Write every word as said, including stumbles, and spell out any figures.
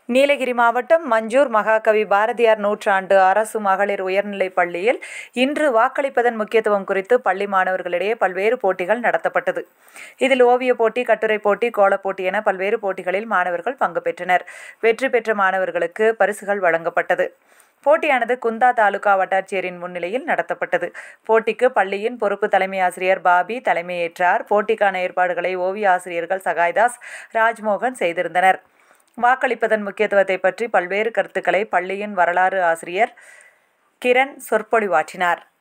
நீலகிரி மாவட்டம் மஞ்சூர் மகாகவி பாரதியார் நூற்றாண்டு அரசு மகளிர் உயர்நிலைப் பள்ளியில் இன்று வாக்களிப்பதன் முக்கியத்துவம் குறித்து பள்ளி மாணவர்களிடையே பல்வேறு போட்டிகள் நடத்தப்பட்டது. இதில் ஓவியப் போட்டி, கட்டுரை போட்டி, கோலப் போட்டி என பல்வேறு போட்டிகளில் மாணவர்கள் பங்கு பெற்றனர். வெற்றி பெற்ற மாணவர்களுக்கு பரிசுகள் வழங்கப்பட்டது. போட்டியானது குந்தா தாலுகா வட்டாட்சியரின் முன்னிலையில் நடத்தப்பட்டது. போட்டிக்கு பள்ளியின் பொறுப்பு தலைமை ஆசிரியர் பாபி தலைமையேற்றார். போட்டிக்கான ஏற்பாடுகளை ஓவிய ஆசிரியர்கள் சகாய்தாஸ், ராஜ்மோகன் செய்திருந்தனர். வாக்களிப்பதன் முக்கியத்துவத்தை பற்றி பல்வேறு கருத்துக்களை பள்ளியின் வரலாறு ஆசிரியர் கிரண் சொற்பொழிவாற்றினார்.